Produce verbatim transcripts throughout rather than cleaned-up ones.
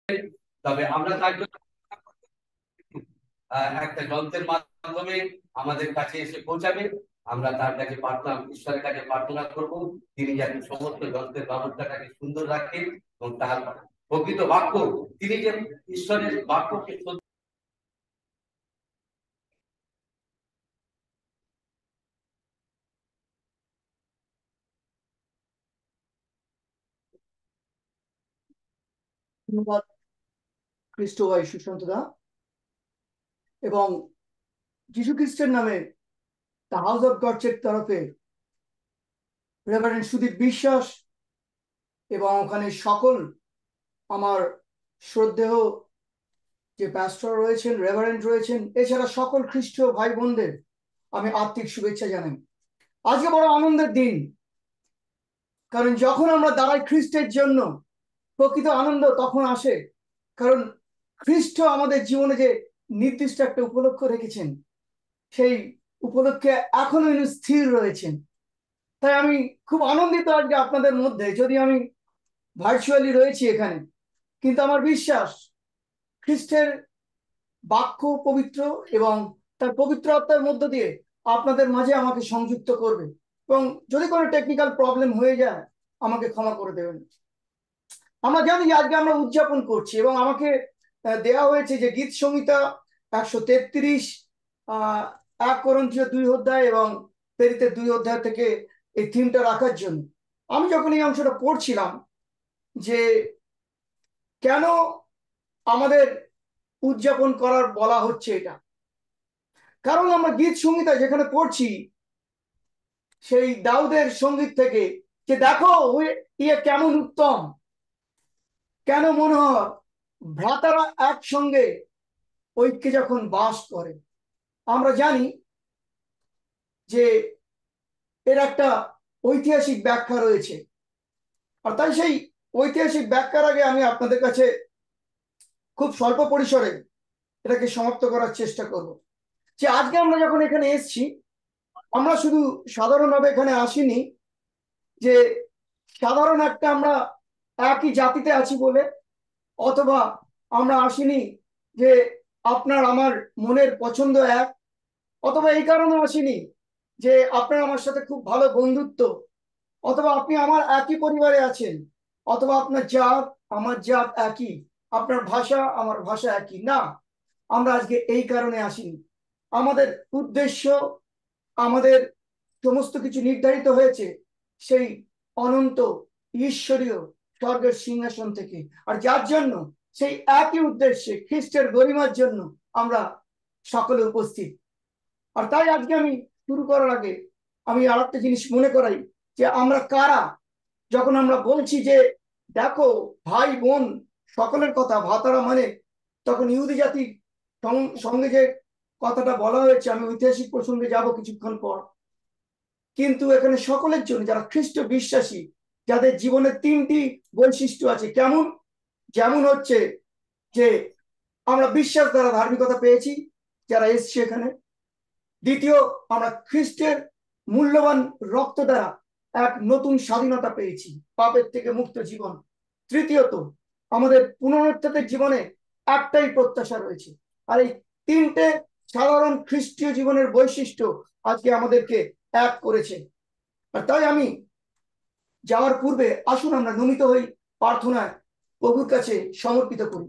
তবে আমরা তার জন্য একটা যন্ত্রের মাধ্যমে আমাদের কাছে এসে পৌঁছাবে। আমরা তার কাছে প্রার্থনা, ঈশ্বরের কাছে প্রার্থনা করব তিনি যাতে সমস্ত যন্ত্রের ব্যবস্থাটাকে সুন্দর রাখেন এবং তার প্রকৃত বাক্য, তিনি যে ঈশ্বরের বাক্যকে ধন্যবাদ খ্রিস্ট ভাই সুশান্ত দা। এবং যীশু খ্রিস্টের নামে দ্য হাউস অফ গডসের তরফে রেভারেন্ড সুদীপ বিশ্বাস এবং ওখানে সকল আমার শ্রদ্ধেয় যে প্যাস্টর রয়েছেন, রেভারেন্ড রয়েছেন, এছাড়া সকল খ্রিস্টীয় ভাই বোনদের আমি আত্মিক শুভেচ্ছা জানাই। আজকে বড় আনন্দের দিন, কারণ যখন আমরা দাঁড়াই খ্রিস্টের জন্য প্রকৃত আনন্দ তখন আসে, কারণ খ্রিস্ট আমাদের জীবনে যে নির্দিষ্ট একটা উপলক্ষ রেখেছেন সেই উপলক্ষে এখনো স্থির রয়েছেন। তাই আমি খুব আনন্দিত আজকে আপনাদের মধ্যে, যদি আমি ভার্চুয়ালি রয়েছি এখানে, কিন্তু আমার বিশ্বাস খ্রিস্টের বাক্য পবিত্র এবং তার পবিত্র আত্মার মধ্য দিয়ে আপনাদের মাঝে আমাকে সংযুক্ত করবে, এবং যদি কোনো টেকনিক্যাল প্রবলেম হয়ে যায় আমাকে ক্ষমা করে দেবেন। আমরা জানি যে আজকে আমরা উদযাপন করছি এবং আমাকে দেয়া হয়েছে যে গীত সংহিতা একশো তেত্রিশ আহ এক করন্থীয় দুই অধ্যায় এবং পেরিতে দুই অধ্যায় থেকে এই থিমটা রাখার জন্য। আমি যখন এই অংশটা পড়ছিলাম যে কেন আমাদের উদযাপন করার বলা হচ্ছে এটা, কারণ আমরা গীত সংহিতা যেখানে পড়ছি সেই দাউদের সঙ্গীত থেকে, যে দেখো ইয়ে কেমন উত্তম, কেন মনোহর ভ্রাতারা একসঙ্গে ঐক্যে যখন বাস করে। আমরা জানি যে এর একটা ঐতিহাসিক ব্যাখ্যা রয়েছে, আর তাই সেই ঐতিহাসিক ব্যাখ্যার আগে আমি আপনাদের কাছে খুব স্বল্প পরিসরে এটাকে সমাপ্ত করার চেষ্টা করব। যে আজকে আমরা যখন এখানে এসেছি, আমরা শুধু সাধারণভাবে এখানে আসিনি যে সাধারণ একটা আমরা একই জাতিতে আছি বলে, অথবা আমরা আসিনি যে আপনার আমার মনের পছন্দ এক, অথবা এই কারণে আসিনি যে আপনার আমার সাথে খুব ভালো বন্ধুত্ব, অথবা আপনি আমার একই পরিবারে আছেন, অথবা আপনার জাত আমার জাত একই, আপনার ভাষা আমার ভাষা একই। না, আমরা আজকে এই কারণে আসিনি। আমাদের উদ্দেশ্য, আমাদের সমস্ত কিছু নির্ধারিত হয়েছে সেই অনন্ত ঈশ্বরীয় স্বর্গের সিংহাসন থেকে, আর যার জন্য সেই একই উদ্দেশ্যে খ্রিস্টের গরিমার জন্য আমরা সকলে উপস্থিত। আর তাই আজকে আমি শুরু করার আগে আমি আর একটা জিনিস মনে করাই যে আমরা কারা। যখন আমরা বলছি যে দেখো ভাই বোন সকলের কথা ভাতারা, মানে তখন ইহুদি জাতির সঙ্গে যে কথাটা বলা হয়েছে, আমি ঐতিহাসিক প্রসঙ্গে যাব কিছুক্ষণ পর, কিন্তু এখানে সকলের জন্য যারা খ্রিস্ট বিশ্বাসী, যাদের জীবনে তিনটি বৈশিষ্ট্য আছে। কেমন? যেমন হচ্ছে যে আমরা বিশ্বাস দ্বারা ধার্মিকতা পেয়েছি যারা এসছে এখানে। দ্বিতীয়, আমরা খ্রিস্টের মূল্যবান রক্ত দ্বারা এক নতুন স্বাধীনতা পেয়েছি, পাপের থেকে মুক্ত জীবন। তৃতীয়ত, আমাদের পুনরুত্থানের জীবনে একটাই প্রত্যাশা রয়েছে। আর এই তিনটে সাধারণ খ্রিস্টীয় জীবনের বৈশিষ্ট্য আজকে আমাদেরকে এক করেছে। আর তাই আমি যাওয়ার পূর্বে আসুন আমরা নমিত হই প্রার্থনায় প্রভুর কাছে সমর্পিত করি।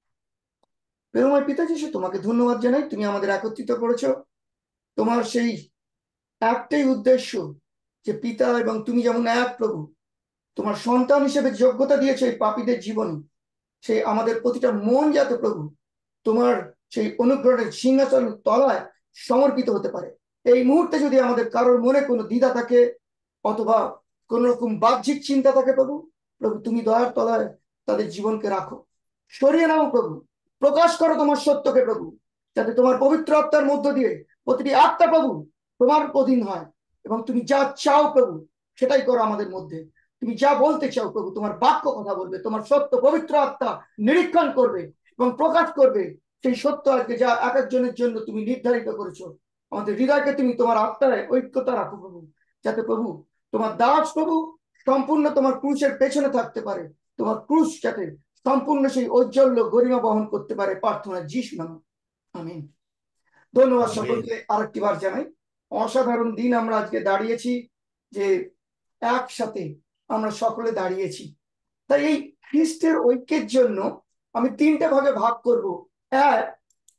প্রেমময় পিতা যিশু, তোমাকে ধন্যবাদ জানাই, তুমি আমাদের একত্রিত করেছো তোমার সেই একটাই উদ্দেশ্য যে পিতা এবং তুমি যেমন এক প্রভু, তোমার সন্তান হিসেবে যোগ্যতা দিয়েছে এই পাপীদের জীবনে, সেই আমাদের প্রতিটা মন যাতে প্রভু তোমার সেই অনুগ্রহের সিংহাসন তলায় সমর্পিত হতে পারে। এই মুহূর্তে যদি আমাদের কারোর মনে কোনো দ্বিধা থাকে অথবা কোন রকম বাহ্যিক চিন্তা থাকে প্রভু, প্রভু তুমি দয়ার তলায় তাদের জীবনকে রাখো, সরিয়ে নাও প্রভু, প্রকাশ করো তোমার সত্যকে প্রভু, যাতে তোমার পবিত্র আত্মার মধ্য দিয়ে প্রতিটি আত্মা প্রভু তোমার অধীন হয়, এবং তুমি যা চাও প্রভু সেটাই করো আমাদের মধ্যে। তুমি যা বলতে চাও প্রভু, তোমার বাক্য কথা বলবে, তোমার সত্য পবিত্র আত্মা নিরীক্ষণ করবে এবং প্রকাশ করবে সেই সত্য আজকে যা এক একজনের জন্য তুমি নির্ধারিত করেছো। আমাদের হৃদয়কে তুমি তোমার আত্মায় ঐক্যতা রাখো প্রভু, যাতে প্রভু তোমার দাস প্রভু সম্পূর্ণ তোমার ক্রুশের পেছনে থাকতে পারে, তোমার ক্রুশ যাতে সম্পূর্ণ সেই ঔজ্জ্বল্য গরিমা বহন করতে পারে। প্রার্থনা যিশু নামে, আমিন। ধন্যবাদ আমিন। সকলকে আরেকটি বার জানাই। অসাধারণ দিন আমরা আজকে দাঁড়িয়েছি, যে একসাথে আমরা সকলে দাঁড়িয়েছি। তাই এই খ্রিস্টের ঐক্যের জন্য আমি তিনটে ভাগে ভাগ করব। এক,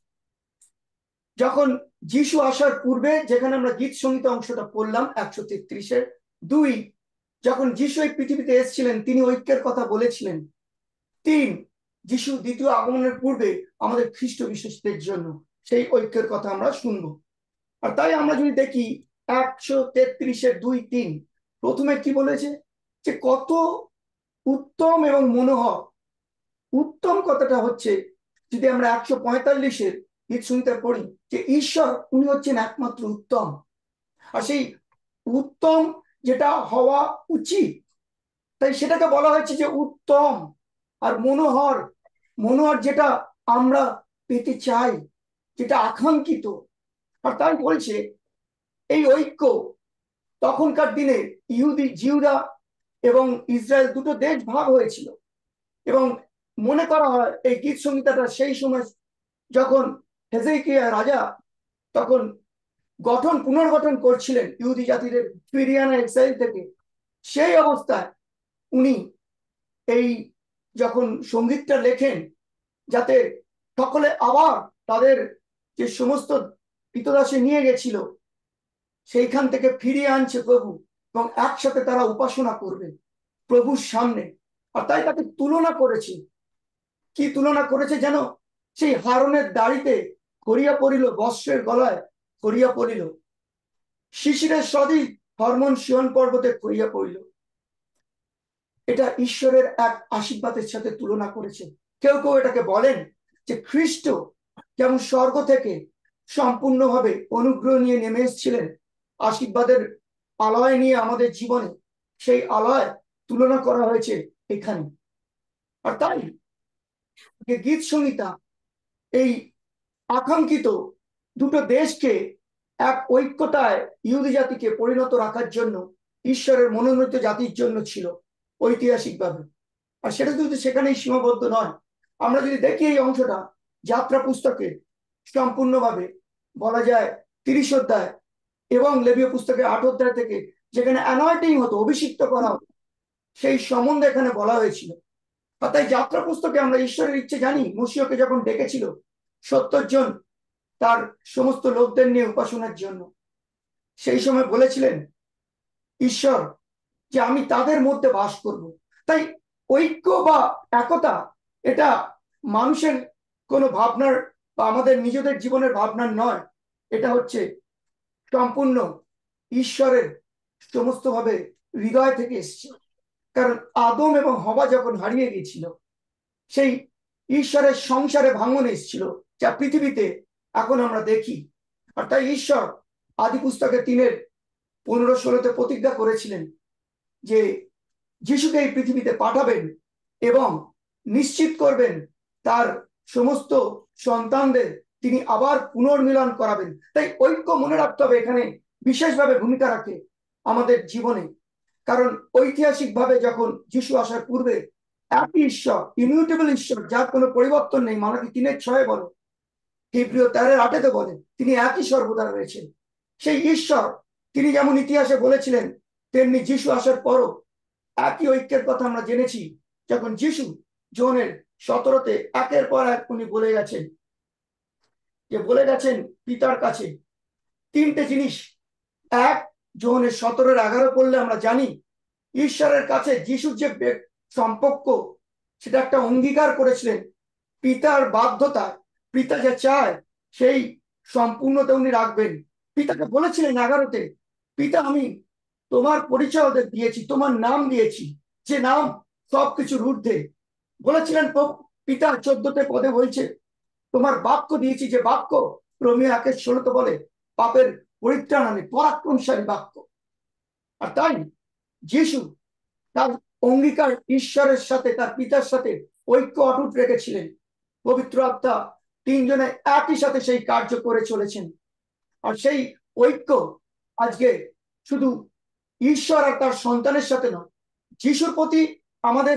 যখন যিশু আসার পূর্বে, যেখানে আমরা গীত সঙ্গীত অংশটা পড়লাম একশো তেত্রিশের। দুই, যখন যিশু এই পৃথিবীতে এসেছিলেন তিনি ঐক্যের কথা বলেছিলেন। তিন, যিশু দ্বিতীয় আগমনের পূর্বে আমাদের খ্রিস্ট বিশ্বাসীদের জন্য সেই ঐক্যের কথা আমরা শুনবো। আর তাই আমরা যদি দেখি একশো তেত্রিশের দুই তিন, প্রথমে কি বলেছে, যে কত উত্তম এবং মনোহর। উত্তম কথাটা হচ্ছে, যদি আমরা একশো পঁয়তাল্লিশের গীত শুনতে পড়ি, যে ঈশ্বর উনি হচ্ছেন একমাত্র উত্তম। আর সেই উত্তম যেটা হওয়া উচিত, তাই সেটাকে বলা হয়েছে যে উত্তম। আর মনোহর, মনোহর যেটা আমরা পেতে চাই, যেটা আকাঙ্ক্ষিত। আর তাই বলছে এই ঐক্য তখনকার দিনে ইহুদি জিহুদা এবং ইসরায়েল দুটো দেশ ভাগ হয়েছিল। এবং মনে করা হয় এই গীত সংহিতাটা সেই সময় যখন হেজেকিয়া রাজা তখন গঠন পুনর্গঠন করছিলেন ইহুদি জাতিদের ফিরিয়ে আনা এক্সাইল থেকে, সেই অবস্থায় উনি এই যখন সঙ্গীতটা লেখেন, যাতে সকলে আবার তাদের যে সমস্ত কৃতদাসে নিয়ে গেছিল সেইখান থেকে ফিরিয়ে আনছে প্রভু, এবং একসাথে তারা উপাসনা করবে প্রভুর সামনে। আর তাই তাকে তুলনা করেছে। কি তুলনা করেছে যেন, সেই হারনের দাড়িতে খড়িয়া পড়িল, বস্ত্রের গলায় খড়িয়া পড়িল, শিশিরের সদীপ হরমোন সিয়ন পর্বতে খড়িয়া পড়িল। এটা ঈশ্বরের এক আশীর্বাদের সাথে তুলনা করেছে। কেউ কেউ এটাকে বলেন যে খ্রিস্ট যেমন স্বর্গ থেকে সম্পূর্ণভাবে অনুগ্রহ নিয়ে নেমে এসেছিলেন আশীর্বাদের আলয় নিয়ে আমাদের জীবনে, সেই আলয় তুলনা করা হয়েছে এখানে। আর তাই গীত সংহিতা এই আকাঙ্ক্ষিত দুটো দেশকে এক ঐক্যতায় ইহুদি জাতিকে পরিণত রাখার জন্য ঈশ্বরের মনোনীত জাতির জন্য ছিল ঐতিহাসিকভাবে। আর সেটা কিন্তু সেখানেই সীমাবদ্ধ নয়। আমরা যদি দেখি এই অংশটা যাত্রা পুস্তকে সম্পূর্ণভাবে বলা যায় তিরিশ অধ্যায় এবং লেবীয় পুস্তকে আট অধ্যায় থেকে, যেখানে অ্যানয়েটিং হতো, অভিষিক্ত করা হতো, সেই সম্বন্ধে এখানে বলা হয়েছিল। আর তাই যাত্রা পুস্তকে আমরা ঈশ্বরের ইচ্ছে জানি। মসিহকে যখন ডেকেছিল সত্তর জন তার সমস্ত লোকদের নিয়ে উপাসনার জন্য, সেই সময় বলেছিলেন ঈশ্বর যে আমি তাদের মধ্যে বাস করব। তাই ঐক্য বা একতা এটা মানুষের কোনো ভাবনার বা আমাদের নিজেদের জীবনের ভাবনার নয়। এটা হচ্ছে সম্পূর্ণ ঈশ্বরের সমস্ত ভাবে হৃদয় থেকে এসছে। কারণ আদম এবং হওয়া যখন হারিয়ে গিয়েছিল, সেই ঈশ্বরের সংসারে ভাঙন এসেছিল, যা পৃথিবীতে এখন আমরা দেখি। আর তাই ঈশ্বর আদি পুস্তকে তিনের পনেরো ষোলোতে প্রতিজ্ঞা করেছিলেন যে যিশুকে এই পৃথিবীতে পাঠাবেন এবং নিশ্চিত করবেন তার সমস্ত সন্তানদের তিনি আবার পুনর্মিলন করাবেন। তাই ঐক্য মনে রাখতে হবে এখানে বিশেষভাবে ভূমিকা রাখে আমাদের জীবনে। কারণ ঐতিহাসিকভাবে যখন যিশু আসার পূর্বে একই ঈশ্বর, ইমিউটেবল ঈশ্বর, যার কোনো পরিবর্তন নেই, মালাকি তিনের ছয়ে বলে, হিব্রীয় তেরোর আটেতে বলে, তিনি একই সর্বদা রয়েছেন। সেই ঈশ্বর তিনি যেমন ইতিহাসে বলেছিলেন, তেমনি যিশু আসার পরও একই ঐক্যের কথা আমরা জেনেছি। যখন যিশু যোহনের সতেরোতে একের পর এক উনি বলে গেছেন, যে বলে গেছেন পিতার কাছে তিনটে জিনিস। এক, যোহনের সতেরোর এগারো পড়লে আমরা জানি ঈশ্বরের কাছে যিশুর যে সম্পর্ক, সেটা একটা অঙ্গীকার করেছিলেন পিতার বাধ্যতা। পিতা যে চায় সেই সম্পূর্ণতা উনি রাখবেন। পিতাকে বলেছিলেন এগারোতে, পিতা আমি তোমার পরিচয় ওদের দিয়েছি, তোমার নাম দিয়েছি, যে নাম সবকিছুর ঊর্ধ্বে। বলেছিলেন পিতা চোদ্দতে পদে বলছে, তোমার বাক্য দিয়েছি, যে বাক্য রোমিও একের ষোলোতে বলে পাপের পরিত্রাণ আনে, পরাক্রমশালী বাক্য। আর তাই যিশু তার অঙ্গীকার ঈশ্বরের সাথে, তার পিতার সাথে ঐক্য অটুট রেখেছিলেন। পবিত্র আত্মা তিনজনে একই সাথে সেই কার্য করে চলেছেন। আর সেই ঐক্য আজকে শুধু ঈশ্বর আর তার সন্তানের সাথে নয়, যিশুর প্রতি আমাদের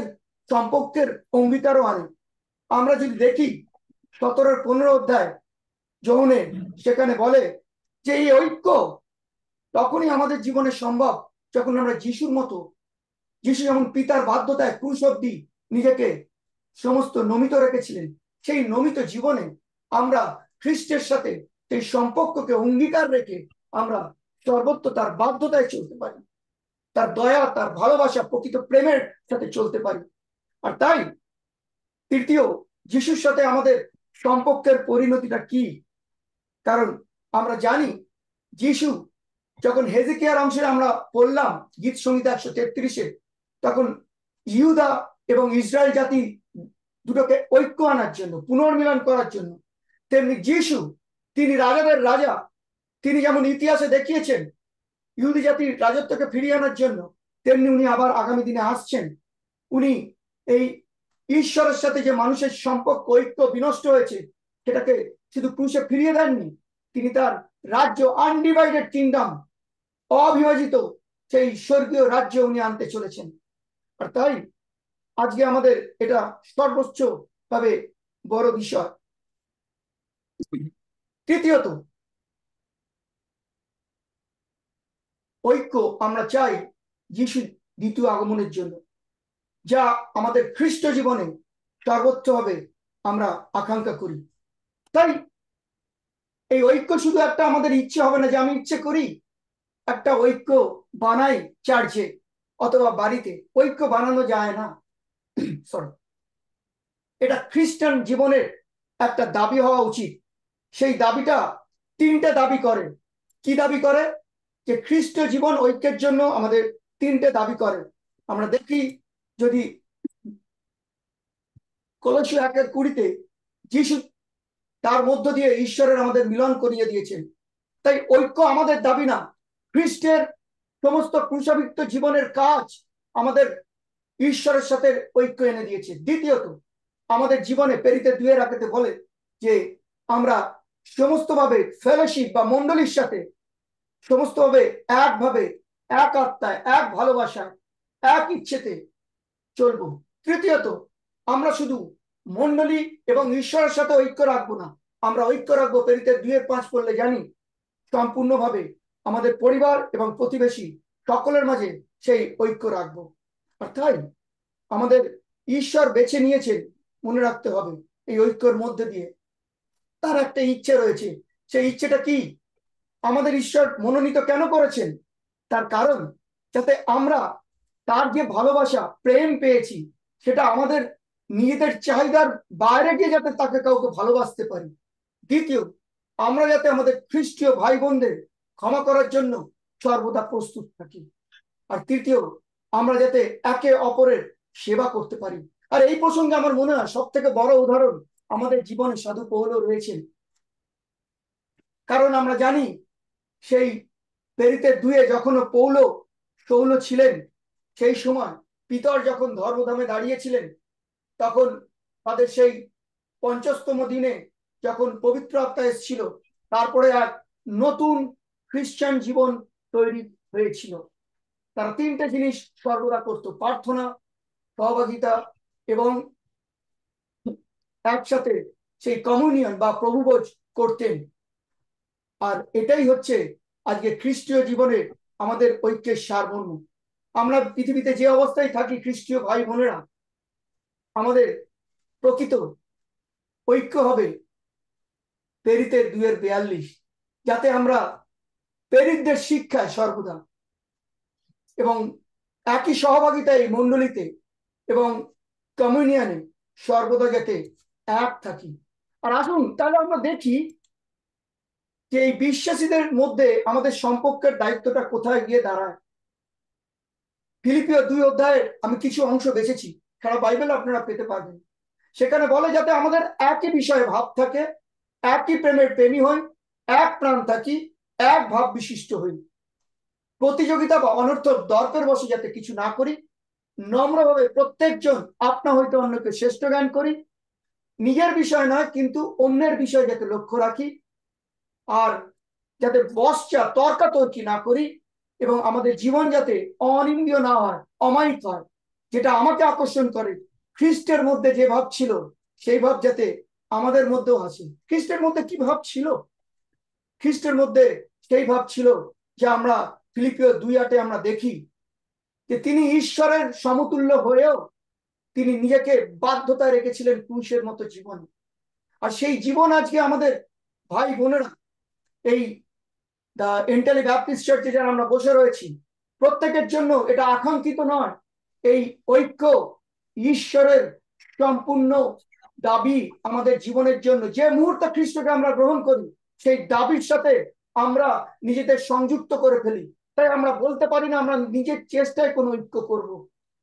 সম্পর্কের অঙ্গীকারও আনে। আমরা যদি দেখি সতেরোর পনেরো অধ্যায় যোহনে, সেখানে বলে যে এই ঐক্য তখনই আমাদের জীবনে সম্ভব যখন আমরা যিশুর মতো, যিশু যেমন পিতার বাধ্যতায় ক্রুশ অবধি নিজেকে সমস্ত নমিত রেখেছিলেন, সেই নমিত জীবনে আমরা খ্রিস্টের সাথে সেই সম্পর্ককে অঙ্গীকার রেখে আমরা সর্বত্র তার বাধ্যতায় চলতে পারি, তার দয়া, তার ভালোবাসা, প্রকৃত প্রেমের সাথে চলতে পারি। আর তাই তৃতীয়, যিশুর সাথে আমাদের সম্পর্কের পরিণতিটা কি? কারণ আমরা জানি যিশু যখন হেজেকিয়ার অংশে আমরা পড়লাম গীত সংহিতা একশো তেত্রিশে, তখন ইহুদা এবং ইসরায়েল জাতি দুটোকে ঐক্য আনার জন্য, পুনর্মিলন করার জন্য, তেমনি যিশু তিনি রাজাদের রাজা, তিনি যেমন ইতিহাসে দেখিয়েছেন ইহুদি জাতির রাজত্বকে ফিরিয়ে আনার জন্য, তেমনি উনি আবার আগামী দিনে আসছেন। উনি এই ঈশ্বরের সাথে যে মানুষের সম্পর্ক, ঐক্য বিনষ্ট হয়েছে, সেটাকে শুধু ক্রুশে ফিরিয়ে দেননি, তিনি তার রাজ্য, আনডিভাইডেড কিংডম, অবিভাজিত সেই স্বর্গীয় রাজ্য উনি আনতে চলেছেন। আর তাই আজকে আমাদের এটা সর্বোচ্চ ভাবে বড় বিষয়। তৃতীয়ত, ঐক্য আমরা চাই যিশু দ্বিতীয় আগমনের জন্য, যা আমাদের খ্রিস্ট জীবনে সর্বোচ্চ হবে আমরা আকাঙ্ক্ষা করি। তাই এই ঐক্য শুধু একটা আমাদের ইচ্ছে হবে না যে আমি ইচ্ছে করি একটা ঐক্য বানাই চার্চে অথবা বাড়িতে। ঐক্য বানানো যায় না, সরি, এটা খ্রিস্টান জীবনের একটা দাবি হওয়া উচিত। সেই দাবিটা তিনটে দাবি করে। কি দাবি করে? যে খ্রিস্ট জীবন ঐক্যের জন্য আমাদের তিনটে দাবি করে। আমরা দেখি যদি কলসীয় একের কুড়িতে যিশু তার মধ্য দিয়ে ঈশ্বরের আমাদের মিলন করিয়ে দিয়েছেন। তাই ঐক্য আমাদের দাবি না, খ্রিস্টের সমস্ত ক্রুশাবৃত্ত জীবনের কাজ আমাদের ঈশ্বরের সাথে ঐক্য এনে দিয়েছে। দ্বিতীয়ত, আমাদের জীবনে পেরিতে দুয়ে রাখতে বলে যে আমরা সমস্তভাবে ফেলোশিপ বা মণ্ডলীর সাথে সমস্তভাবে একভাবে, এক আত্মায়, এক ভালোবাসায়, এক ইচ্ছেতে চলবো। তৃতীয়ত, আমরা শুধু মণ্ডলী এবং ঈশ্বরের সাথে ঐক্য রাখবো না, আমরা ঐক্য রাখবো, পেরিতে দুইয়ের পাঁচ পড়লে জানি, সম্পূর্ণভাবে আমাদের পরিবার এবং প্রতিবেশী সকলের মাঝে সেই ঐক্য রাখবো। অর্থাৎ আমাদের ঈশ্বর বেছে নিয়েছেন, মনে রাখতে হবে, এই ঐক্যের মধ্যে দিয়ে তার একটা ইচ্ছে রয়েছে। সেই ইচ্ছেটা কি? আমাদের ঈশ্বর মনোনীত কেন করেছেন? তার কারণ যাতে আমরা তার যে ভালোবাসা, প্রেম পেয়েছি, সেটা আমাদের নিজেদের চাহিদার বাইরে গিয়ে যাতে তাকে কাউকে ভালোবাসতে পারি। দ্বিতীয়, আমরা যাতে আমাদের খ্রিস্টীয় ভাই বোনদের ক্ষমা করার জন্য সর্বদা প্রস্তুত থাকি। আর তৃতীয়, আমরা যাতে একে অপরের সেবা করতে পারি। আর এই প্রসঙ্গে আমার মনে হয় সব থেকে বড় উদাহরণ আমাদের জীবনে সাধু পৌল রয়েছেন। কারণ আমরা জানি সেই পেরিতে দুয়ে যখন পৌল সৌল ছিলেন, সেই সময় পিতর যখন ধর্মধামে দাঁড়িয়েছিলেন, তখন তাদের সেই পঞ্চাশতম দিনে যখন পবিত্র আত্মা এসেছিল, তারপরে এক নতুন খ্রিস্টান জীবন তৈরি হয়েছিল। তারা তিনটে জিনিস সর্বদা করত: প্রার্থনা, সহভাগিতা এবং একসাথে সেই কমিউনিয়ন বা প্রভুভোজ করতেন। আর এটাই হচ্ছে আজকে খ্রিস্টীয় জীবনে আমাদের ঐক্যের সারমর্ম। আমরা পৃথিবীতে যে অবস্থায় থাকি, খ্রিস্টীয় ভাই বোনেরা, আমাদের প্রকৃত ঐক্য হবে পেরিতের দুইয়ের বিয়াল্লিশ, যাতে আমরা পেরিতদের শিক্ষায় সর্বদা এবং একই সহভাগিতায় মণ্ডলীতে এবং কমিউনিয়নে সর্বদা যাতে এক থাকি। আর আসুন তাহলে আমরা দেখি যে এই বিশ্বাসীদের মধ্যে আমাদের সম্পর্কের দায়িত্বটা কোথায় গিয়ে দাঁড়ায়। ফিলিপিও দুই অধ্যায়ের আমি কিছু অংশ বেছেছি, সারা বাইবেল আপনারা পেতে পারবেন। সেখানে বলে যাতে আমাদের একই বিষয়ে ভাব থাকে, একই প্রেমের প্রেমী হই, এক প্রাণ থাকি, এক ভাব বিশিষ্ট হই, প্রতিযোগিতা বা অনর্থক দর্পের বসে যাতে কিছু না করি, নম্রভাবে প্রত্যেকজন আপনা হইতে অন্যকে শ্রেষ্ঠ জ্ঞান করি, নিজের বিষয় নয় কিন্তু অন্যের বিষয় যাতে লক্ষ্য রাখি, আর যাতে বসচা তর্কাতর্কি না করি, এবং আমাদের জীবন যাতে অনিন্দ্রিয় না হয়, অমায়িক হয়, যেটা আমাকে আকর্ষণ করে খ্রিস্টের মধ্যে যে ভাব ছিল সেই ভাব যাতে আমাদের মধ্যেও আসে। খ্রিস্টের মধ্যে কি ভাব ছিল? খ্রিস্টের মধ্যে সেই ভাব ছিল যে আমরা ফিলিপিও দুই আটে আমরা দেখি যে তিনি ঈশ্বরের সমতুল্য হয়েও তিনি নিজেকে বাধ্যতায় রেখেছিলেন ক্রুশের মতো জীবন। আর সেই জীবন আজকে আমাদের ভাই বোনেরা এই দা এন্টালি ব্যাপটিস্ট চার্চে যারা আমরা বসে রয়েছি প্রত্যেকের জন্য এটা আকাঙ্ক্ষিত নয়। এই ঐক্য ঈশ্বরের সম্পূর্ণ দাবি আমাদের জীবনের জন্য। যে মুহূর্তে খ্রিস্টকে আমরা গ্রহণ করি সেই দাবির সাথে আমরা নিজেদের সংযুক্ত করে ফেলি। তাই আমরা বলতে পারি না আমরা নিজের চেষ্টায় কোনো ঐক্য করব।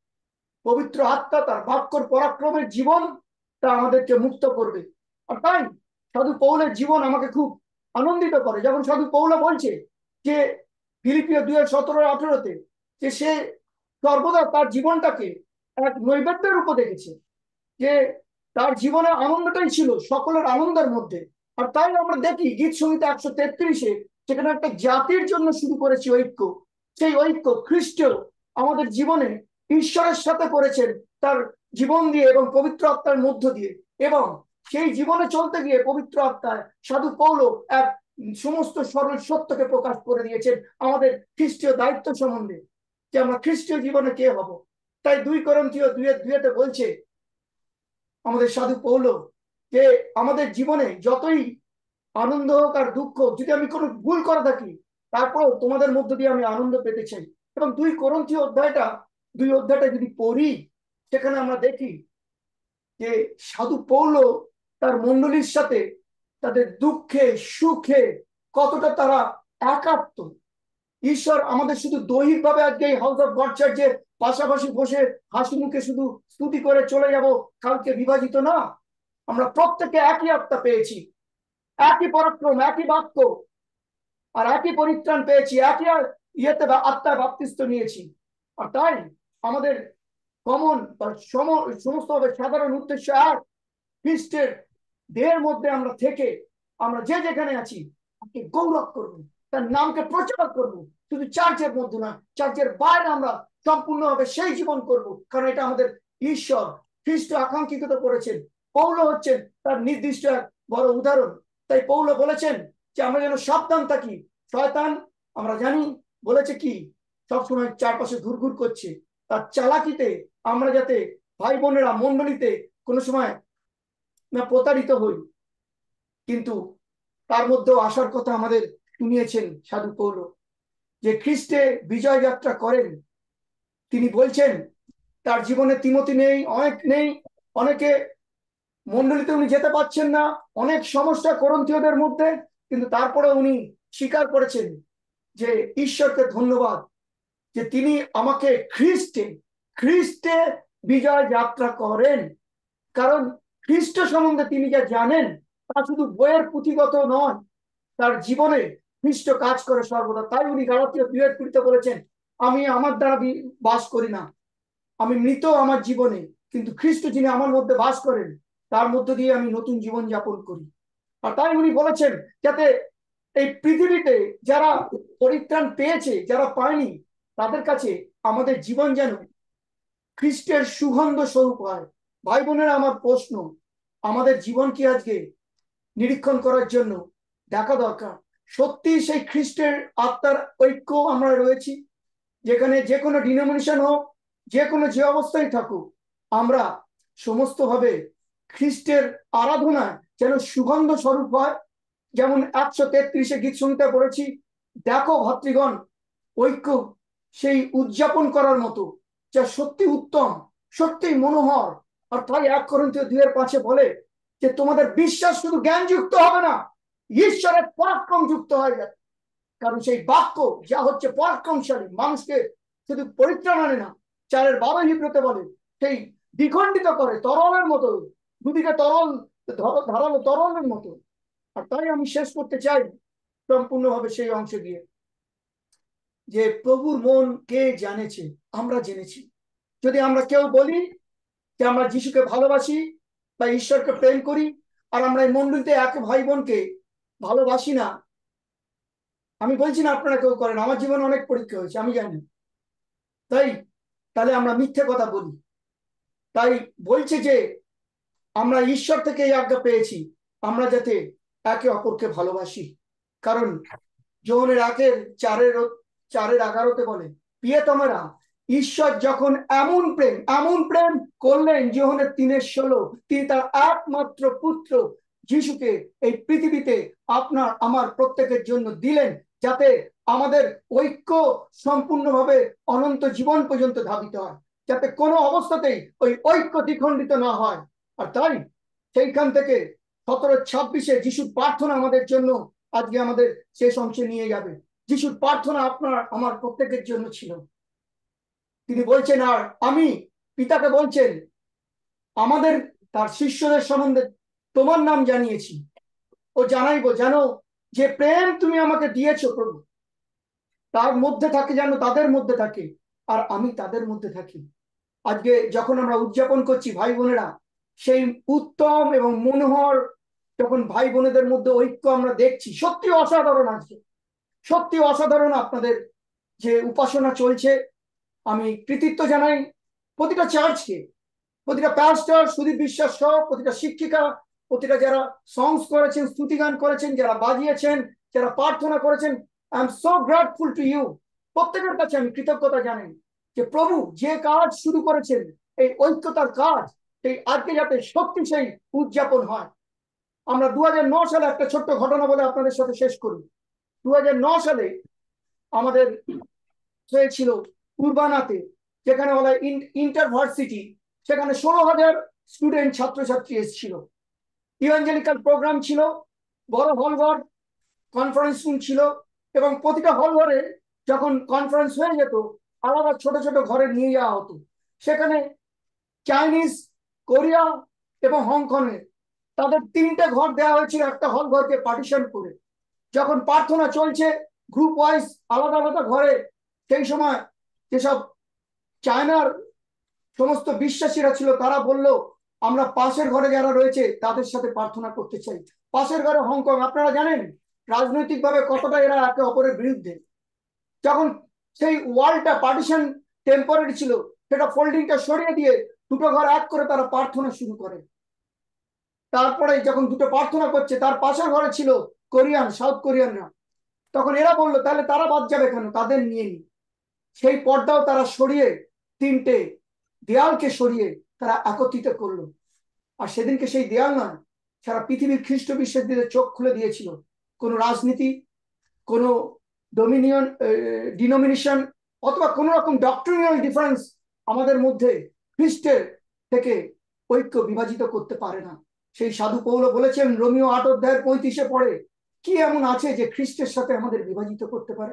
পবিত্র আত্মা তার বাক্যর পরাক্রমের জীবন তা আমাদেরকে মুক্ত করবে। আর তাই সাধু পৌলের জীবন আমাকে খুব আনন্দিত করে। যখন সাধু পৌল বলছে যে ফিলিপিও দুই হাজার সতেরো আঠেরোতে যে সে সর্বদা তার জীবনটাকে এক নৈবেদ্যের রূপে দেখেছে, যে তার জীবনে আনন্দটাই ছিল সকলের আনন্দের মধ্যে। আর তাই আমরা দেখি গীত সংহিতা একশো তেত্রিশে সেখানে একটা জাতির জন্য শুরু করেছি ঐক্য। সেই ঐক্য খ্রিস্ট আমাদের জীবনে ঈশ্বরের সাথে করেছেন তার জীবন দিয়ে এবং পবিত্র আত্মার মধ্য দিয়ে। এবং সেই জীবনে চলতে গিয়ে পবিত্র আত্মায় সাধু পৌল এক সমস্ত সরল সত্যকে প্রকাশ করে দিয়েছেন আমাদের খ্রিস্টীয় দায়িত্ব সম্বন্ধে, যে আমরা খ্রিস্টীয় জীবনে কে হব। তাই দুই করিন্থীয় দুই দুইতে বলছে আমাদের সাধু পৌল যে আমাদের জীবনে যতই আনন্দ হোক আর দুঃখ হোক, যদি আমি কোনো ভুল করে থাকি তারপরেও তোমাদের মধ্য দিয়ে আমি আনন্দ পেতে চাই। এবং দুই করিন্থীয় অধ্যায়টা দুই অধ্যায়টা যদি পড়ি সেখানে আমরা দেখি যে সাধু পৌল তার মণ্ডলীর সাথে তাদের দুঃখে সুখে কতটা তারা একাত্ম। ঈশ্বর আমাদের শুধু দৈহিক ভাবে আজকে এই হাউস অফ গড চার্চের পাশাপাশি বসে হাসি মুখে শুধু স্তুতি করে চলে যাব কালকে বিভাজিত না। আমরা প্রত্যেকে একই আত্মা পেয়েছি, একই পরাক্রম, একই বাক্য আর একই পরিত্রাণ পেয়েছি, একই ইয়েতে আত্মায় বাপ্তিস্ত নিয়েছি। আর তাই আমাদের কমন বা সমস্ত ভাবে সাধারণ উদ্দেশ্য এক, খ্রিস্টের দেহের মধ্যে আমরা থেকে আমরা যে যেখানে আছি তাকে গৌরব করব, তার নামকে প্রচার করব। শুধু চার্চের মধ্যে না, চার্চের বাইরে আমরা সম্পূর্ণভাবে সেই জীবন করব, কারণ এটা আমাদের ঈশ্বর খ্রিস্ট আকাঙ্ক্ষিত করেছেন। পৌল হচ্ছেন তার নির্দিষ্ট এক বড় উদাহরণ। তাই পৌল বলেছেন যে আমরা যেন সাবধান থাকি। শয়তান আমরা জানি বলেছে কি সবসময় চারপাশে ঘুরঘুর করছে, তার চালাকিতে আমরা যাতে ভাই বোনেরা মন্ডলীতে কোনো সময় না প্রতারিত হই। কিন্তু তার মধ্যেও আসার কথা আমাদের শুনিয়েছেন সাধু পৌল, যে খ্রিস্টে বিজয় যাত্রা করেন। তিনি বলছেন তার জীবনে তিমোথী নেই, অনেক নেই, অনেকে মন্ডলীতে উনি যেতে পারছেন না, অনেক সমস্যা করিন্থীয়দের মধ্যে, কিন্তু তারপরে উনি স্বীকার করেছেন যে ঈশ্বরকে ধন্যবাদ যে তিনি আমাকে খ্রিস্টে খ্রিস্টে বিজয় যাত্রা করেন। কারণ খ্রিস্ট সম্বন্ধে তিনি যা জানেন তা শুধু বইয়ের পুঁথিগত নয়, তার জীবনে খ্রিস্ট কাজ করে সর্বদা। তাই উনি গালাতীয় দুই এর কুড়িতে বলেছেন আমি আমার দ্বারা বাস করি না, আমি মৃত আমার জীবনে, কিন্তু খ্রিস্ট যিনি আমার মধ্যে বাস করেন তার মধ্য দিয়ে আমি নতুন জীবন যাপন করি। আর তাই উনি বলেছেন যাতে এই পৃথিবীতে যারা পরিত্রাণ পেয়েছে যারা পায়নি তাদের কাছে আমাদের জীবন যেন খ্রিস্টের সুগন্ধ স্বরূপ হয়। ভাই বোনেরা, আমার প্রশ্ন, আমাদের জীবন কি আজকে নিরীক্ষণ করার জন্য দেখা দরকার সত্যি সেই খ্রিস্টের আত্মার ঐক্য আমরা রয়েছি, যেখানে যে কোনো ডিনোমিনেশন হোক, যে কোনো যে অবস্থায় থাকুক, আমরা সমস্ত ভাবে খ্রিস্টের আরাধনায় যেন সুগন্ধ স্বরূপ হয়। যেমন একশো তেত্রিশে গীত সংহিতা পড়েছি, দেখো ভাতৃগণ ঐক্য সেই উদযাপন করার মতো যা সত্যি উত্তম, সত্যি মনোহর। আর তাই এক করিন্থীয় দুই এর পাঁচে বলে যে তোমাদের বিশ্বাস শুধু জ্ঞান যুক্ত হবে না, ঈশ্বরের পরাক্রম যুক্ত হয়ে যাবে। কারণ সেই বাক্য যা হচ্ছে পরাক্রমশালী, মানুষকে শুধু পরিত্রাণ আনে না, চারের বারো হিব্রুতে বলে সেই দ্বিখণ্ডিত করে তরলের মতো, দুদিকে তরল ধারালো তরলের মতো। আর তাই আমি শেষ করতে চাই সম্পূর্ণভাবে সেই অংশ দিয়ে যে প্রভুর মন কে জানেছে, আমরা জেনেছি। যদি আমরা কেউ বলি যে আমরা যিশুকে ভালোবাসি বা ঈশ্বরকে প্রেম করি আর আমরা এই মন্ডলীতে এক ভাই বোনকে ভালোবাসি না, আমি বলছি না আপনারা কেউ করেন, আমার জীবনে অনেক পরীক্ষা হয়েছে আমি জানি, তাই তাহলে আমরা মিথ্যে কথা বলি। তাই বলছে যে আমরা ঈশ্বর থেকে এই আজ্ঞা পেয়েছি, আমরা যাতে একে অপরকে ভালোবাসি। কারণ যোহনের একের চারের চারের এগারোতে বলে, প্রিয়তমেরা, ঈশ্বর যখন এমন প্রেম এমন প্রেম করলেন, যোহনের তিনের ষোলো, তিনি তার একমাত্র পুত্র যিশুকে এই পৃথিবীতে আপনার আমার প্রত্যেকের জন্য দিলেন, যাতে আমাদের ঐক্য সম্পূর্ণভাবে অনন্ত জীবন পর্যন্ত ধাবিত হয়, যাতে কোনো অবস্থাতেই ওই ঐক্য দ্বিখণ্ডিত না হয়। আর তাই সেইখান থেকে সতেরো ছাব্বিশে যিশুর প্রার্থনা আমাদের জন্য আজকে আমাদের শেষ অংশে নিয়ে যাবে। যিশুর প্রার্থনা আপনার আমার প্রত্যেকের জন্য ছিল। তিনি বলছেন, আর আমি পিতাকে বলছেন, আমাদের তার শিষ্যদের সম্বন্ধে তোমার নাম জানিয়েছি ও জানাইবো, যেন যে প্রেম তুমি আমাকে দিয়েছো প্রভু, তার মধ্যে থাকে, যেন তাদের মধ্যে থাকে আর আমি তাদের মধ্যে থাকি। আজকে যখন আমরা উদযাপন করছি ভাই বোনেরা, সেই উত্তম এবং মনোহর যখন ভাই বোনেদের মধ্যে ঐক্য আমরা দেখছি, সত্যি অসাধারণ। আজকে সত্যি অসাধারণ আপনাদের যে উপাসনা চলছে। আমি কৃতিত্ব জানাই প্রতিটা চার্চকে, প্রতিটা প্যাস্টর, সুদীপ বিশ্বাস সহ প্রতিটা শিক্ষিকা, প্রতিটা যারা সংস করেছেন, স্তুতিগান করেছেন, যারা বাজিয়েছেন, যারা প্রার্থনা করেছেন। I am so grateful to you. প্রত্যেকের কাছে আমি কৃতজ্ঞতা জানাই যে প্রভু যে কাজ শুরু করেছেন, এই ঐক্যতার কাজ, এই আজকে যাতে সত্যি সেই উদযাপন হয়। আমরা দু হাজার নয় সালে একটা ছোট্ট ঘটনা বলে আপনাদের সাথে শেষ করি। দু হাজার নয় সালে আমাদের হয়েছিল উরবানাতে, যেখানে বলা হয় ইন্টারভার্সিটি, সেখানে ষোলো হাজার স্টুডেন্ট ছাত্রছাত্রী এসেছিল। ইভাঞ্জেলিক্যাল প্রোগ্রাম ছিল, বড় হল ঘর, কনফারেন্স রুম ছিল, এবং প্রতিটা হল ঘরে যখন কনফারেন্স হয়ে যেত আলাদা ছোট ছোট ঘরে নিয়ে যাওয়া হতো। সেখানে চাইনিজ, কোরিয়া এবং হংকংয়ে তাদের তিনটে ঘর দেওয়া হয়েছিল একটা হল ঘরকে পার্টিশন করে। যখন প্রার্থনা চলছে গ্রুপ ওয়াইজ আলাদা আলাদা ঘরে, সেই সময় যেসব চায়নার সমস্ত বিশ্বাসীরা ছিল তারা বলল, আমরা পাশের ঘরে যারা রয়েছে তাদের সাথে প্রার্থনা করতে চাই। পাশের ঘরে হংকং, আপনারা জানেন রাজনৈতিকভাবে কতটা এরা একে অপরের বিরুদ্ধে। যখন সেই ওয়ালটা পার্টিশন টেম্পোরারি ছিল, সেটা ফোল্ডিংটা সরিয়ে দিয়ে দুটো ঘর এক করে তারা প্রার্থনা শুরু করে। তারপরে যখন দুটো প্রার্থনা করছে, তার পাশের ঘরে ছিল কোরিয়ান, সাউথ কোরিয়ানরা। তখন এরা বললো, তাহলে তারা বাদ যাবে কেন, তাদের নিয়ে নি। সেই পর্দাও তারা সরিয়ে, তিনটে দেয়ালকে সরিয়ে তারা একত্রিত করলো। আর সেদিনকে সেই দেয়াল নয়, সারা পৃথিবীর খ্রিস্ট বিশ্বাসীদের চোখ খুলে দিয়েছিল। কোনো রাজনীতি, কোনো ডোমিনিয়ন ডিনোমিনেশন অথবা কোনো রকম ডক্ট্রিনাল ডিফারেন্স আমাদের মধ্যে খ্রিস্টের থেকে ঐক্য বিভাজিত করতে পারে না। সেই সাধু পৌল বলেছেন রোমিও আট অধ্যায়ের পঁয়ত্রিশে পড়ে, কি এমন আছে যে খ্রিস্টের সাথে আমাদের বিভাজিত করতে পারে।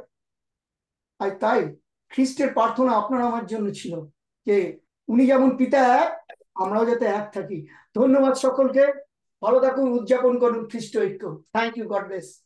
আর তাই খ্রিস্টের প্রার্থনা আপনার আমার জন্য ছিল যে উনি যেমন পিতা এক, আমরাও যাতে এক থাকি। ধন্যবাদ সকলকে, ভালো থাকুন, উদযাপন করুন খ্রিস্ট ঐক্য। Thank you, God bless.